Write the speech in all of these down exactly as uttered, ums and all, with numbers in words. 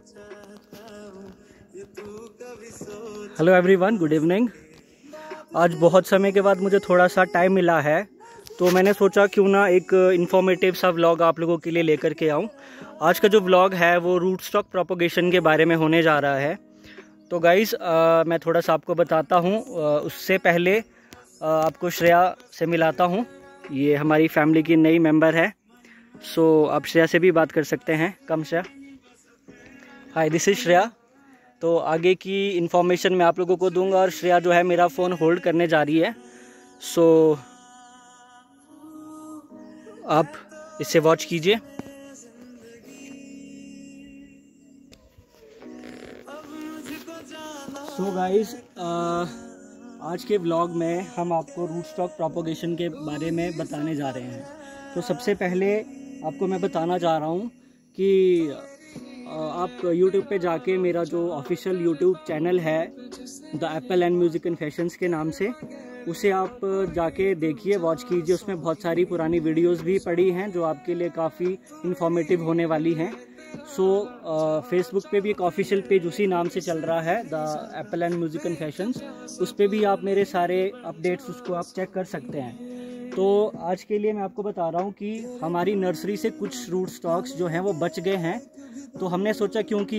Hello everyone, good evening. आज बहुत समय के बाद मुझे थोड़ा सा टाइम मिला है, तो मैंने सोचा क्यों ना एक इन्फॉर्मेटिव सा व्लॉग आप लोगों के लिए लेकर के आऊँ। आज का जो व्लॉग है वो रूट स्टॉक प्रोपोगेशन के बारे में होने जा रहा है। तो गाइज़ मैं थोड़ा सा आपको बताता हूँ। उससे पहले आ, आपको श्रेया से मिलाता हूँ। ये हमारी फैमिली की नई मेंबर है, सो आप श्रेया से भी बात कर सकते हैं। Come Shreya. Hi, this is Shreya. तो आगे की इन्फॉर्मेशन मैं आप लोगों को दूंगा और श्रेया जो है मेरा फ़ोन होल्ड करने जा रही है, सो आप इसे वॉच कीजिए। सो गाइस, आज के व्लॉग में हम आपको रूट स्टॉक प्रोपोगेशन के बारे में बताने जा रहे हैं। तो सबसे पहले आपको मैं बताना चाह रहा हूँ कि आप YouTube पे जाके मेरा जो ऑफिशियल YouTube चैनल है the apple and music and fashions के नाम से, उसे आप जाके देखिए, वॉच कीजिए। उसमें बहुत सारी पुरानी वीडियोस भी पड़ी हैं जो आपके लिए काफ़ी इन्फॉर्मेटिव होने वाली हैं। सो फेसबुक पे भी एक ऑफिशियल पेज उसी नाम से चल रहा है, the apple and music and fashions. उस पर भी आप मेरे सारे अपडेट्स उसको आप चेक कर सकते हैं। तो आज के लिए मैं आपको बता रहा हूँ कि हमारी नर्सरी से कुछ रूट स्टॉक्स जो हैं वो बच गए हैं। तो हमने सोचा, क्योंकि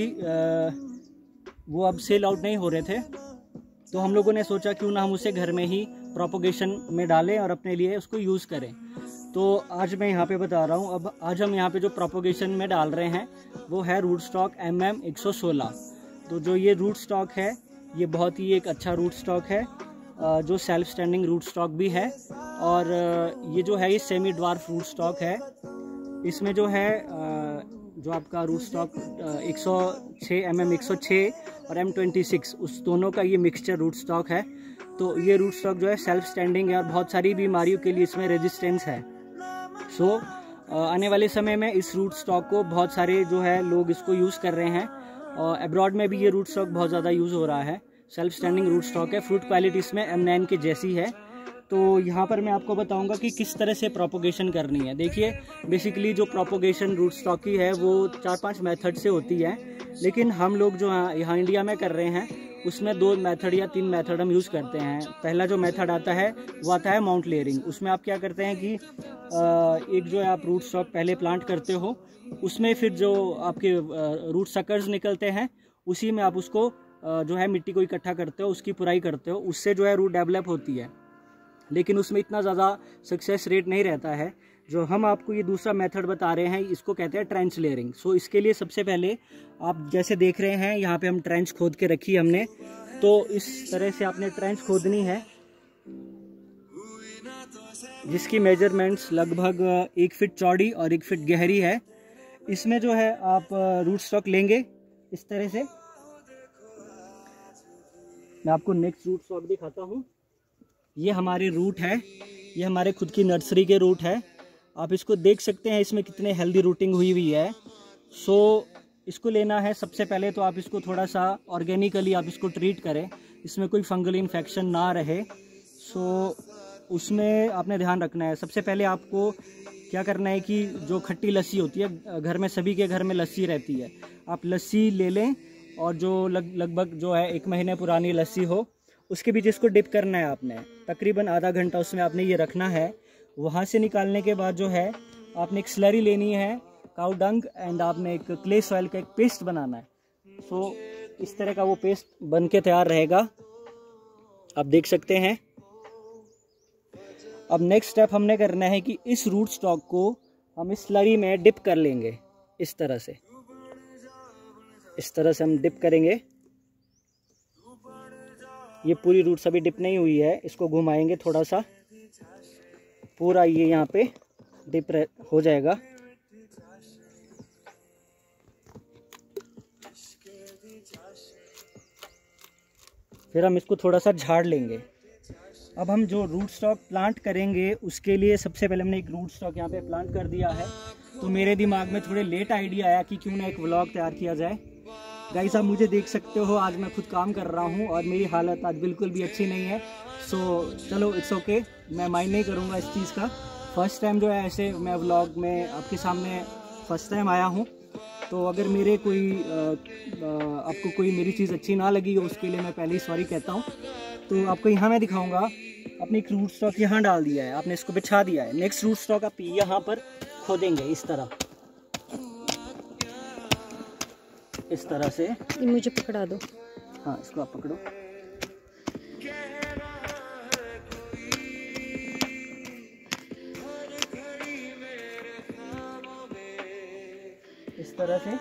वो अब सेल आउट नहीं हो रहे थे, तो हम लोगों ने सोचा क्यों ना हम उसे घर में ही प्रोपोगेशन में डालें और अपने लिए उसको यूज़ करें। तो आज मैं यहाँ पे बता रहा हूँ। अब आज हम यहाँ पे जो प्रोपोगेशन में डाल रहे हैं वो है रूट स्टॉक एम एम एक सौ सोलह। तो जो ये रूट स्टॉक है ये बहुत ही एक अच्छा रूट स्टॉक है, जो सेल्फ स्टैंडिंग रूट स्टॉक भी है। और ये जो है ये सेमी ड्वार्फ रूट स्टॉक है। इसमें जो है जो आपका रूट स्टॉक एक सौ छह एम एम एक सौ छह और एम ट्वेंटी सिक्स, उस दोनों का ये मिक्सचर रूट स्टॉक है। तो ये रूट स्टॉक जो है सेल्फ स्टैंडिंग है और बहुत सारी बीमारियों के लिए इसमें रेजिस्टेंस है। सो आने वाले समय में इस रूट स्टॉक को बहुत सारे जो है लोग इसको यूज़ कर रहे हैं, और अब्रॉड में भी ये रूट स्टॉक बहुत ज़्यादा यूज़ हो रहा है। सेल्फ स्टैंडिंग रूट स्टॉक है। फ्रूट क्वालिटी इसमें एम नाइन के जैसी है। तो यहाँ पर मैं आपको बताऊंगा कि किस तरह से प्रोपोगेशन करनी है। देखिए, बेसिकली जो प्रोपोगेशन रूट स्टॉक की है वो चार पांच मेथड से होती है, लेकिन हम लोग जो यहाँ इंडिया में कर रहे हैं उसमें दो मेथड या तीन मेथड हम यूज़ करते हैं। पहला जो मेथड आता है वो आता है माउंट लेयरिंग। उसमें आप क्या करते हैं कि एक जो है आप रूट स्टॉक पहले प्लांट करते हो, उसमें फिर जो आपके रूट सकर्स निकलते हैं उसी में आप उसको जो है मिट्टी को इकट्ठा करते हो, उसकी पुराई करते हो, उससे जो है रूट डेवलप होती है। लेकिन उसमें इतना ज़्यादा सक्सेस रेट नहीं रहता है। जो हम आपको ये दूसरा मेथड बता रहे हैं इसको कहते हैं ट्रेंच लेयरिंग। सो इसके लिए सबसे पहले आप जैसे देख रहे हैं यहाँ पे हम ट्रेंच खोद के रखी हमने। तो इस तरह से आपने ट्रेंच खोदनी है जिसकी मेजरमेंट्स लगभग एक फिट चौड़ी और एक फिट गहरी है। इसमें जो है आप रूट स्टॉक लेंगे इस तरह से। मैं आपको नेक्स्ट रूट स्टॉक दिखाता हूँ। ये हमारी रूट है, ये हमारे खुद की नर्सरी के रूट है। आप इसको देख सकते हैं इसमें कितने हेल्दी रूटिंग हुई हुई है। सो इसको लेना है। सबसे पहले तो आप इसको थोड़ा सा ऑर्गेनिकली आप इसको ट्रीट करें, इसमें कोई फंगल इन्फेक्शन ना रहे। सो उसमें आपने ध्यान रखना है। सबसे पहले आपको क्या करना है कि जो खट्टी लस्सी होती है, घर में सभी के घर में लस्सी रहती है, आप लस्सी ले लें और जो लग लगभग जो है एक महीने पुरानी लस्सी हो, उसके बीच इसको डिप करना है आपने। तकरीबन आधा घंटा उसमें आपने ये रखना है। वहाँ से निकालने के बाद जो है आपने एक स्लरी लेनी है, काउ डंग, एंड आपने एक क्ले सॉइल का एक पेस्ट बनाना है। सो इस तरह का वो पेस्ट बन के तैयार रहेगा, आप देख सकते हैं। अब नेक्स्ट स्टेप हमने करना है कि इस रूट स्टॉक को हम इस स्लरी में डिप कर लेंगे। इस तरह से इस तरह से हम डिप करेंगे। ये पूरी रूट्स अभी डिप नहीं हुई है, इसको घुमाएंगे थोड़ा सा, पूरा ये यहाँ पे डिप हो जाएगा। फिर हम इसको थोड़ा सा झाड़ लेंगे। अब हम जो रूट स्टॉक प्लांट करेंगे उसके लिए सबसे पहले हमने एक रूट स्टॉक यहाँ पे प्लांट कर दिया है। तो मेरे दिमाग में थोड़े लेट आइडिया आया कि क्यों ना एक व्लॉग तैयार किया जाए। गाइस, आप मुझे देख सकते हो, आज मैं खुद काम कर रहा हूँ और मेरी हालत आज बिल्कुल भी अच्छी नहीं है। सो चलो, इट्स ओके, मैं माइंड नहीं करूँगा इस चीज़ का। फर्स्ट टाइम जो है ऐसे मैं व्लॉग में आपके सामने फर्स्ट टाइम आया हूँ। तो अगर मेरे कोई आ, आ, आपको कोई मेरी चीज़ अच्छी ना लगी हो उसके लिए मैं पहले ही सॉरी कहता हूँ। तो आपको यहाँ मैं दिखाऊंगा, आपने एक रूट स्टॉक यहाँ डाल दिया है, आपने इसको बिछा दिया है। नेक्स्ट रूट स्टॉक आप यहाँ पर खोदेंगे इस तरह, इस तरह से। ये मुझे पकड़ा दो। हाँ, इसको आप पकड़ो। इस तरह से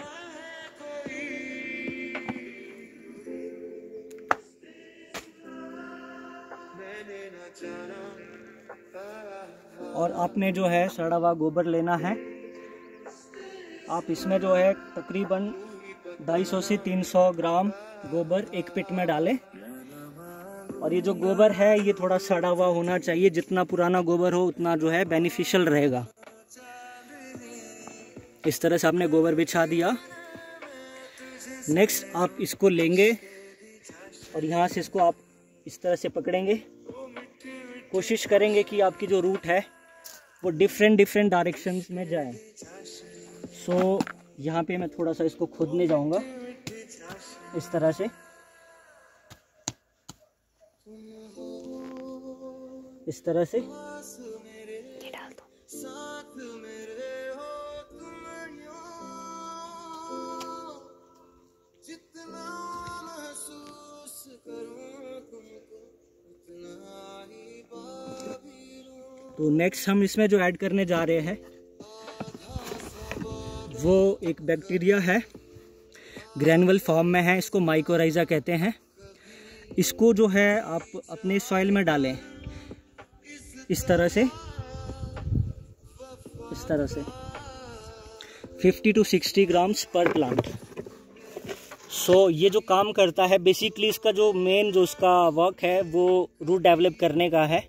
और आपने जो है सड़ा हुआ गोबर लेना है। आप इसमें जो है तकरीबन दो सौ से तीन सौ ग्राम गोबर एक पिट में डालें। और ये जो गोबर है ये थोड़ा सड़ा हुआ होना चाहिए, जितना पुराना गोबर हो उतना जो है बेनिफिशियल रहेगा। इस तरह से आपने गोबर बिछा दिया। नेक्स्ट आप इसको लेंगे और यहाँ से इसको आप इस तरह से पकड़ेंगे। कोशिश करेंगे कि आपकी जो रूट है वो डिफरेंट डिफरेंट डायरेक्शंस में जाए। सो so, यहाँ पे मैं थोड़ा सा इसको खोदने जाऊँगा इस तरह से। इस तरह से डाल दो। तो नेक्स्ट हम इसमें जो ऐड करने जा रहे हैं वो एक बैक्टीरिया है, ग्रैनुअल फॉर्म में है, इसको माइकोराइजा कहते हैं। इसको जो है आप अपने सॉइल में डालें इस तरह से, इस तरह से fifty to sixty grams per plant. So so, ये जो काम करता है बेसिकली, इसका जो मेन जो इसका वर्क है वो रूट डेवलप करने का है।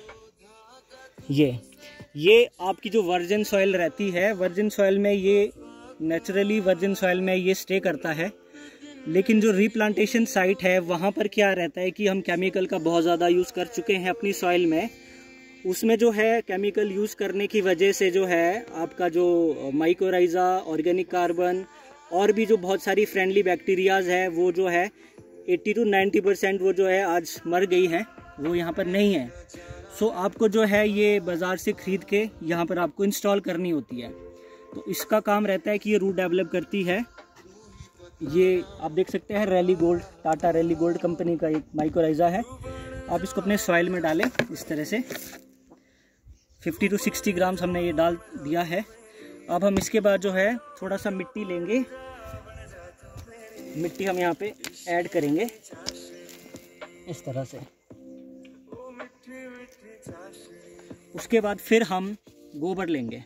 ये ये आपकी जो वर्जिन सॉइल रहती है, वर्जिन सॉइल में ये नेचुरली वर्जिन सॉइल में ये स्टे करता है। लेकिन जो रीप्लांटेशन साइट है वहाँ पर क्या रहता है कि हम केमिकल का बहुत ज़्यादा यूज़ कर चुके हैं अपनी सॉइल में। उसमें जो है केमिकल यूज़ करने की वजह से जो है आपका जो माइकोराइजा, ऑर्गेनिक कार्बन और भी जो बहुत सारी फ्रेंडली बैक्टीरियाज़ है वो जो है अस्सी टू नब्बे परसेंट वो जो है आज मर गई हैं, वो यहाँ पर नहीं है। सो so, आपको जो है ये बाज़ार से ख़रीद के यहाँ पर आपको इंस्टॉल करनी होती है। तो इसका काम रहता है कि ये रूट डेवलप करती है। ये आप देख सकते हैं rally gold, Tata rally gold company का एक माइकोराइजा है। आप इसको अपने सॉइल में डालें इस तरह से। फिफ्टी टू सिक्सटी ग्राम्स हमने ये डाल दिया है। अब हम इसके बाद जो है थोड़ा सा मिट्टी लेंगे, मिट्टी हम यहाँ पे ऐड करेंगे इस तरह से। उसके बाद फिर हम गोबर लेंगे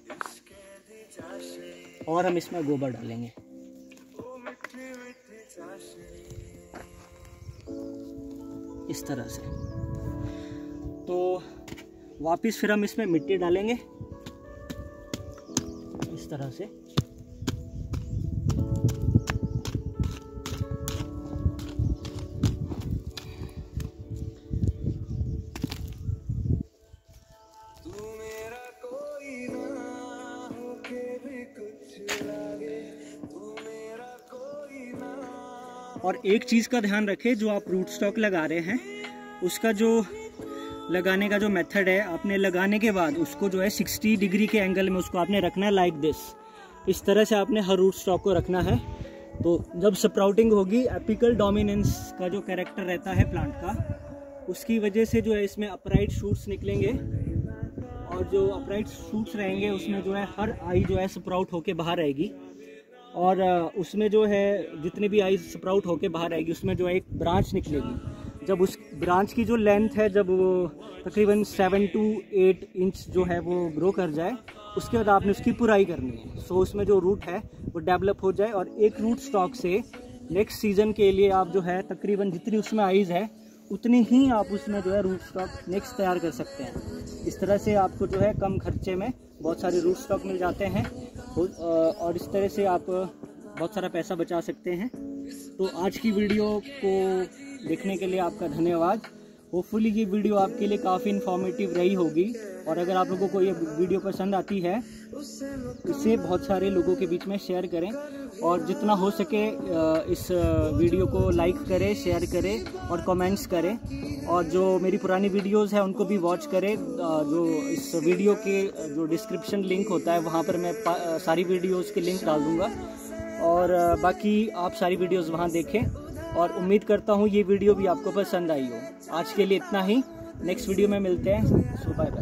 और हम इसमें गोबर डालेंगे इस तरह से। तो वापस फिर हम इसमें मिट्टी डालेंगे इस तरह से। और एक चीज़ का ध्यान रखें, जो आप रूट स्टॉक लगा रहे हैं उसका जो लगाने का जो मेथड है, आपने लगाने के बाद उसको जो है साठ डिग्री के एंगल में उसको आपने रखना है लाइक दिस। इस तरह से आपने हर रूट स्टॉक को रखना है। तो जब स्प्राउटिंग होगी, एपिकल डोमिनेंस का जो कैरेक्टर रहता है प्लांट का, उसकी वजह से जो है इसमें अपराइट शूट्स निकलेंगे। और जो अपराइट शूट्स रहेंगे उसमें जो है हर आई जो है स्प्राउट होके बाहर आएगी। और उसमें जो है जितनी भी आई स्प्राउट होके बाहर आएगी उसमें जो है एक ब्रांच निकलेगी। जब उस ब्रांच की जो लेंथ है, जब वो तकरीबन सेवन टू एट इंच जो है वो ग्रो कर जाए, उसके बाद आपने उसकी पुराई करनी है। सो उसमें जो रूट है वो डेवलप हो जाए। और एक रूट स्टॉक से नेक्स्ट सीज़न के लिए आप जो है तकरीबन जितनी उसमें आइज़ है उतनी ही आप उसमें जो है रूट स्टॉक नेक्स्ट तैयार कर सकते हैं। इस तरह से आपको जो है कम खर्चे में बहुत सारे रूट स्टॉक मिल जाते हैं और इस तरह से आप बहुत सारा पैसा बचा सकते हैं। तो आज की वीडियो को देखने के लिए आपका धन्यवाद। होपफुली ये वीडियो आपके लिए काफ़ी इन्फॉर्मेटिव रही होगी। और अगर आप लोगों को ये वीडियो पसंद आती है इसे बहुत सारे लोगों के बीच में शेयर करें और जितना हो सके इस वीडियो को लाइक करें, शेयर करें और कमेंट्स करें। और जो मेरी पुरानी वीडियोस है उनको भी वॉच करें। जो इस वीडियो के जो डिस्क्रिप्शन लिंक होता है वहाँ पर मैं सारी वीडियोस के लिंक डाल दूँगा और बाकी आप सारी वीडियोस वहाँ देखें और उम्मीद करता हूँ ये वीडियो भी आपको पसंद आई हो। आज के लिए इतना ही, नेक्स्ट वीडियो में मिलते हैं। So bye bye.